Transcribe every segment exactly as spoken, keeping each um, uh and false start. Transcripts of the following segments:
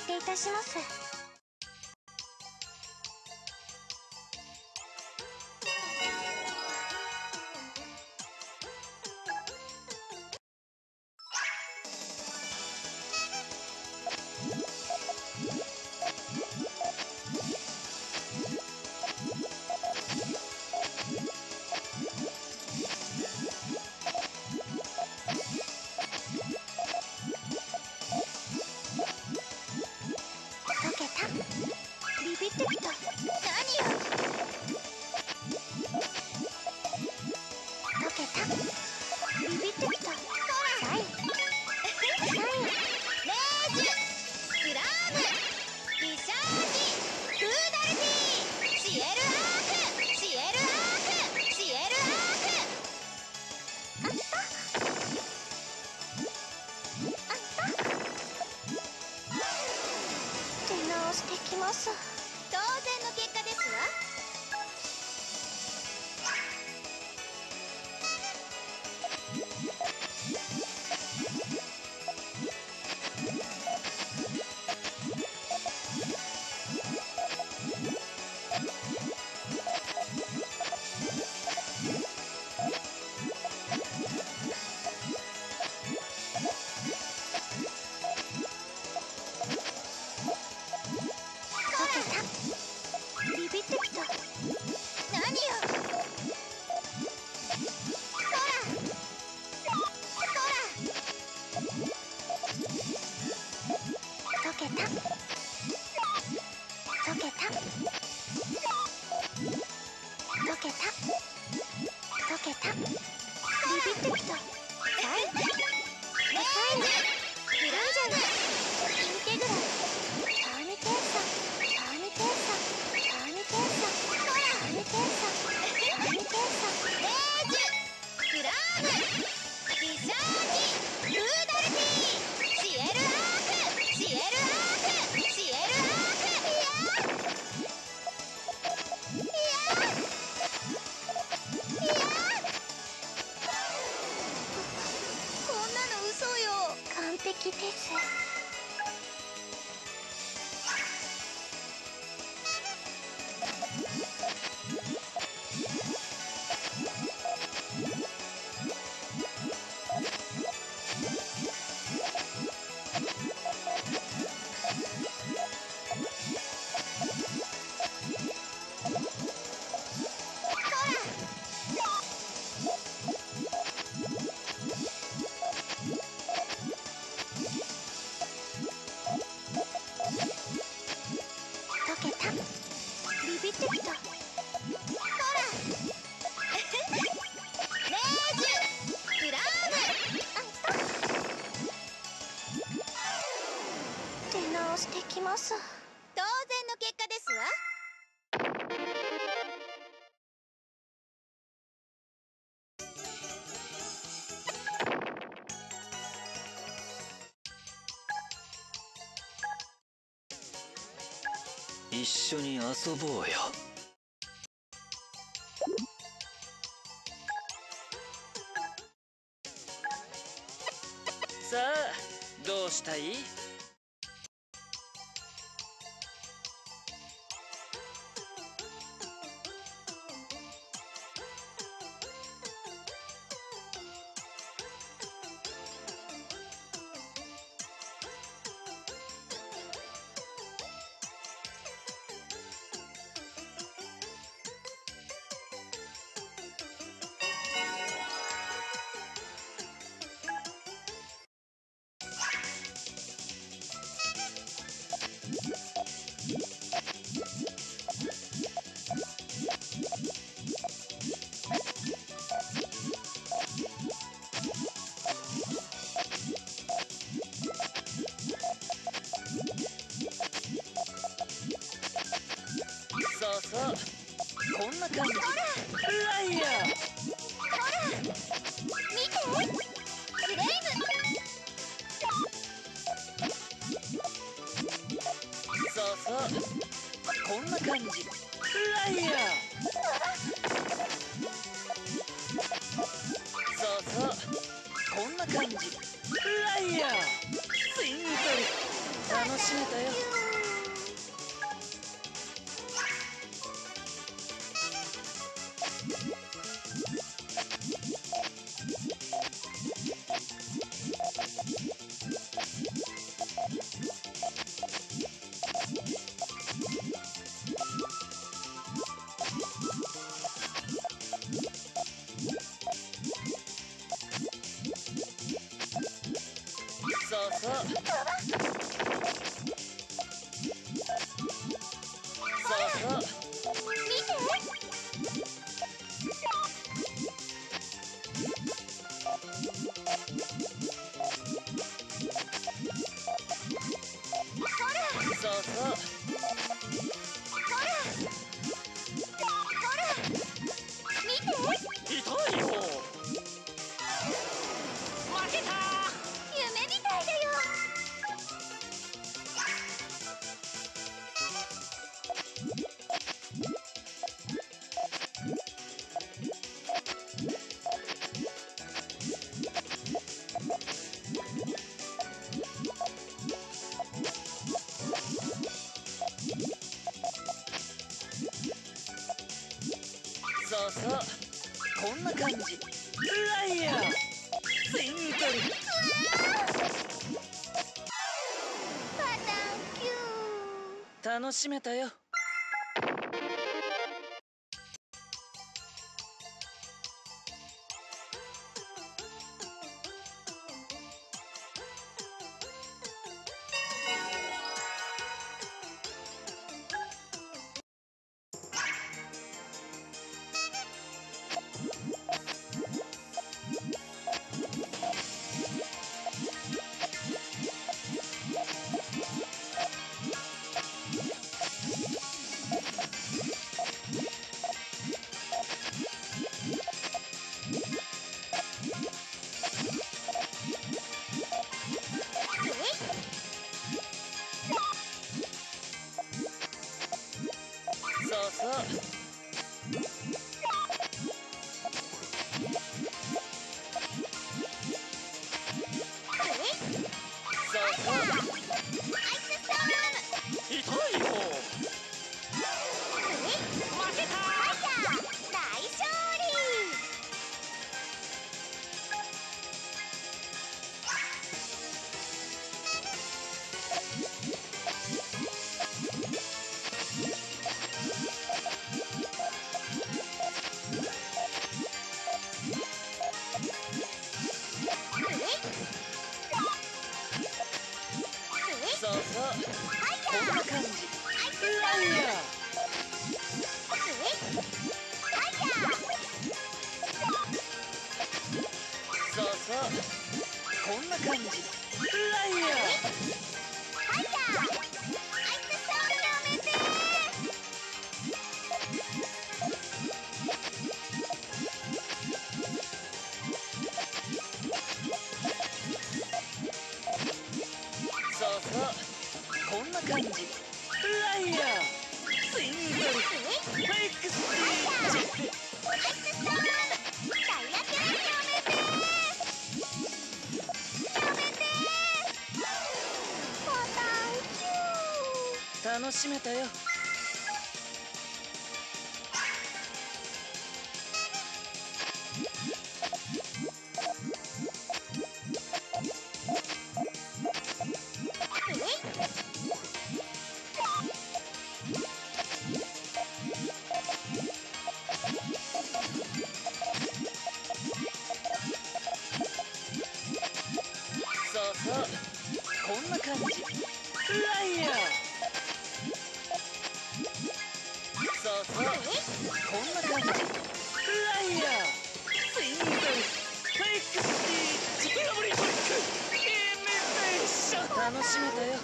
ていたします。ビビってきた。何よ。溶けた。ビビってきた。サイン。サイン。レージュ。スラーム。リシャージ。フーダルティ。シエルアーク。シエルアーク。シエルアーク。あった。あった。出直してきます。当然の結果ですわ。ビビってきた。何よ。ほらほら。溶けた。溶けた。溶けた。溶けた。ビビってきた。サイン。サイン。グランジャーインテグラターミテーサターミテーサターミテーサターミテーサターミテーサレージュグラームリシャージフーダルティシエルアークシエルアークシエルアーク。いやいやいやこんなの嘘よ。完璧です。溶けた。ビビってきた。ほらレージュグラーム。あった出直してきます。当然の結果ですわ。 一緒に遊ぼうよ。さあどうしたい？そうそう、こんな感じ。 ほらライアー。 ほら見てスレイブ。 そうそう、こんな感じ。ライアー。そうそう、こんな感じ。ライアー。ツイントリ楽しめたよ。 そうそう見て。ほらそうそうほらほら見て。 痛いよ。負けた。 夢みたいだよ。 そうそうこんな感じ。ライアーツイントル。 パタンキュー。 楽しめたよ。そうそうそうそう痛いよ。負けた。 大勝利。 そうそうこんな感じ。ライアーそうそうこんな感じ。ライアーそうそうこんな感じ。ライアーツイントルフェイクスピーチ。楽しめたよ。そうそうこんな感じ。ライアーそうそうこんな感じ。ライアーツイントルフェイクスピーチ。ブラブリトリックイミテーション。楽しめたよ。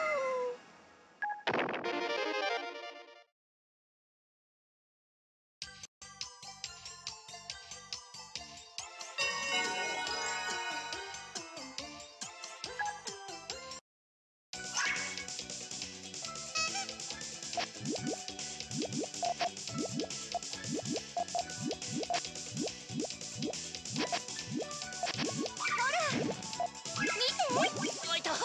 見て。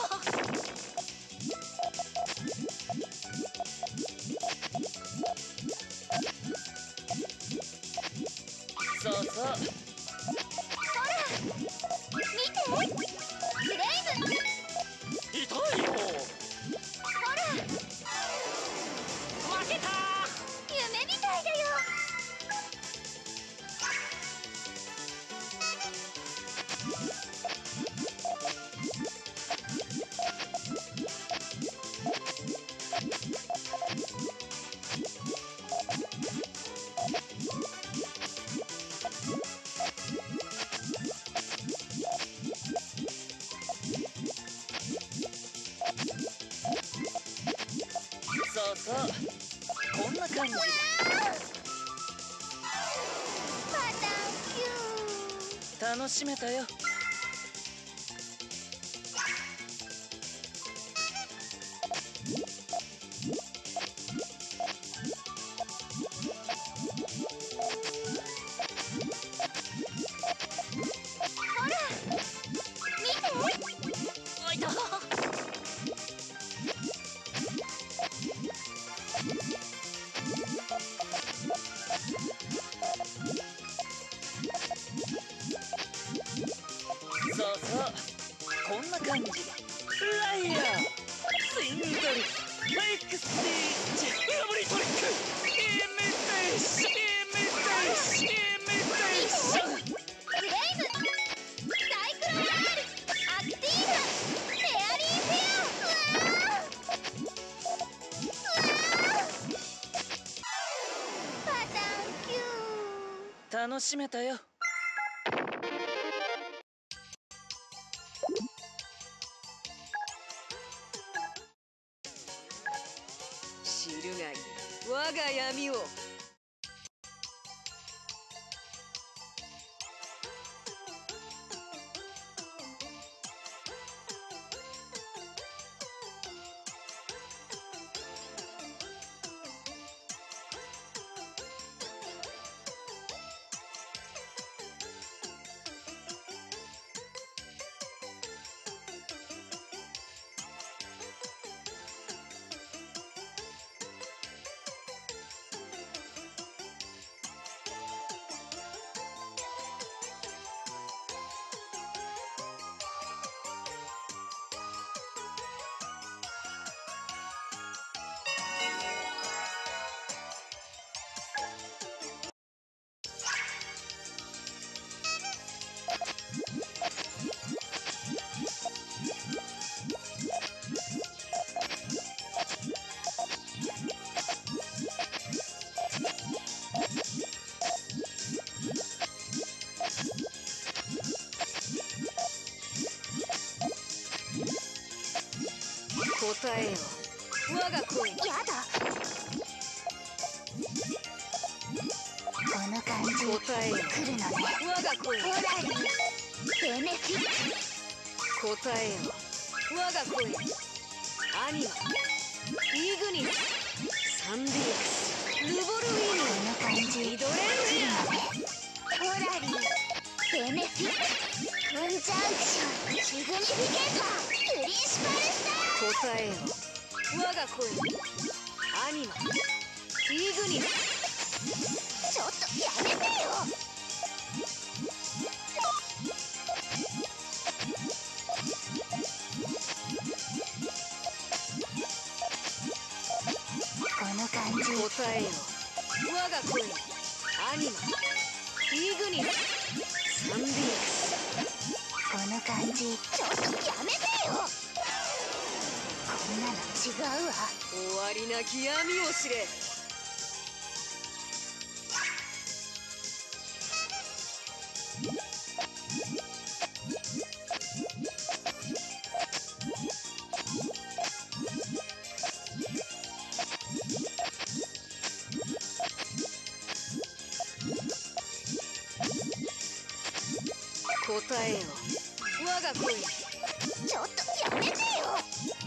そうそうほら見て。ブレイブ。 痛いよ。 ほら負けた。 夢みたいだよ。 楽しめたよ。 ほら見て。 おいと。そうそう、こんな感じ。フライヤー、スイングドリフ、フェイクスティッチ、ラブリトリック、イミテーション、イミテーション、イミテーション。 フレイム、サイクロン アール、アクティーナ、フェアリーフェア。うわーうわーパターンキュー。 楽しめたよ。 知るがいい、我が闇を。答えよ、我が声。 やだ。この感じ答えよ、 来るのね。 我が声。 ホラリー、ベネフィッ答えよ、我が声。アニマ、イグニス、サンディエクス、ルボルウィこニの感じー、イドレン来ジア。 るのね。ホラリー、ベネフィッコンジャンクション、シグニフィケーター、プリンシパルスター。 答えよ、我が声。アニマ、イグニス。 ちょっとやめてよ。この感じ答えよ、我が声。アニマ、イグニス、サンディエクス。 この感じちょっとやめてよ。こんなの違うわ。 終わりなき闇を知れ。答えよ、我が声。 ちょっとやめてよ。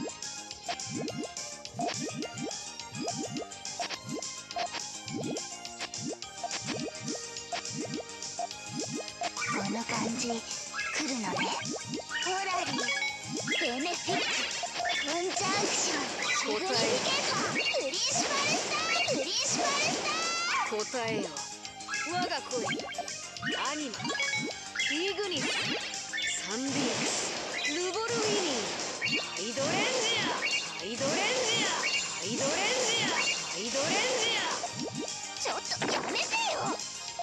この感じ来るのね。ホラリー、ベネフィックコンジャンクション、シグニフィケーター、プリンシパルスター、プリンシパルスター。 答えよ、我が声。アニマ、イグニス、サンディエクス、ルボルウィニー、ハイドレンジア、ハイドレンジア、ハイドレンジア、ハイドレンジア。 ちょっとやめてよ。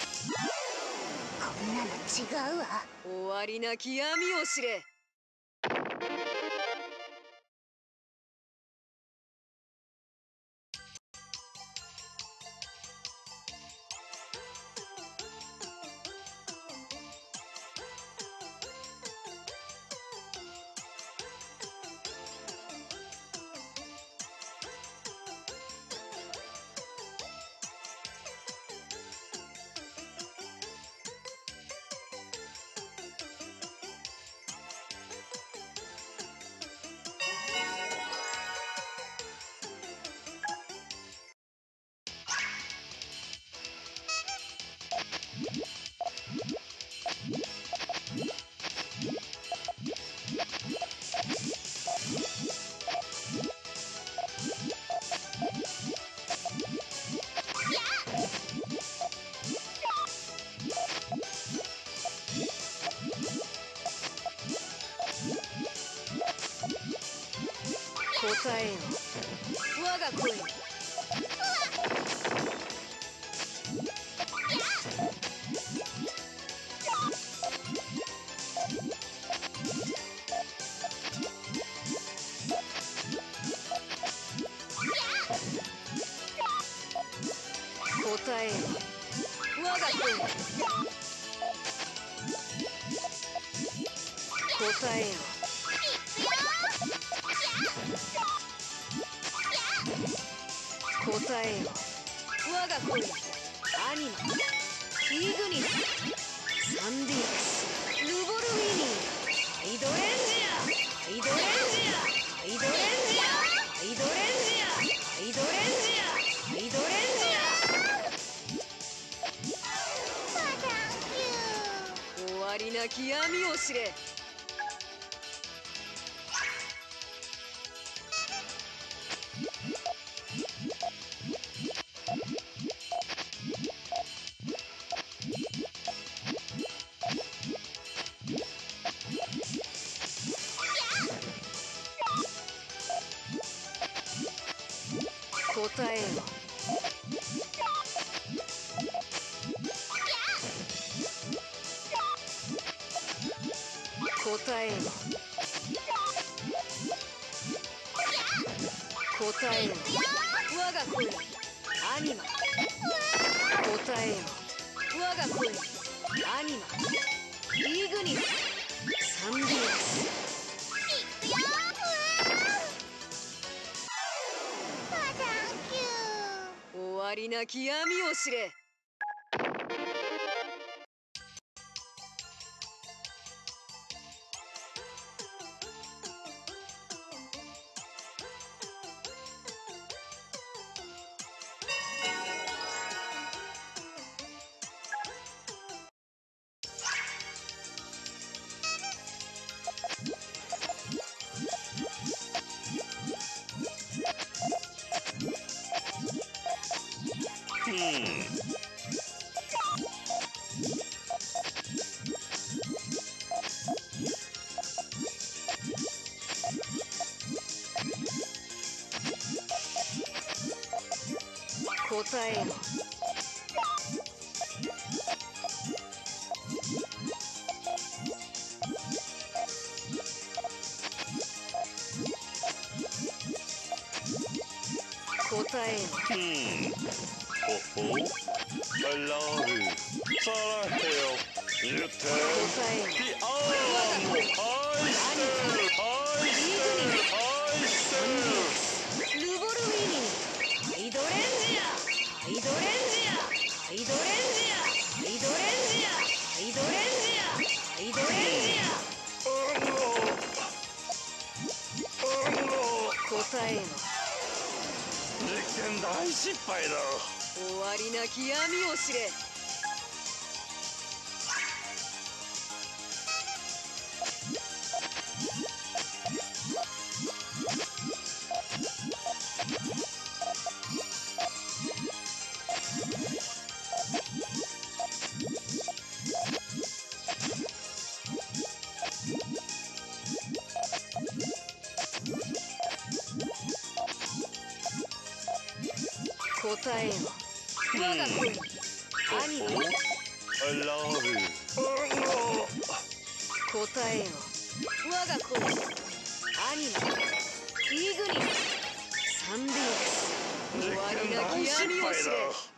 こんなの違うわ。 終わりなき闇を知れ。 答えよ我が声に。答えよ我が声に。答えよ答えよ我が声に。アニマイグニスサンディークスルボルウィニーハイドレンジアハイドレンジアハイドレンジアハイドレンジアハイドレンジアハイドレンジア。終わりなき闇を知れ。答えよ答えよ答えよ我が声に。アニマ答えよ我が声に。アニマイグニスサンディークス。終わりなき闇を知れ。答えよ答えよほほI love you. 사랑해요. 유태. 비 아무 아이스 아이스 아이스. ルボルウィニーハイドレンジアハイドレンジアハイドレンジアハイドレンジアハイドレンジアハイドレンジア。答えよ実験大失敗だ。 終わりなき闇を知れ。答えよ我が声に。アニマ I love you. 答えよ我が声に。アニマイグニスサンディークス。終わりなき闇を知れ。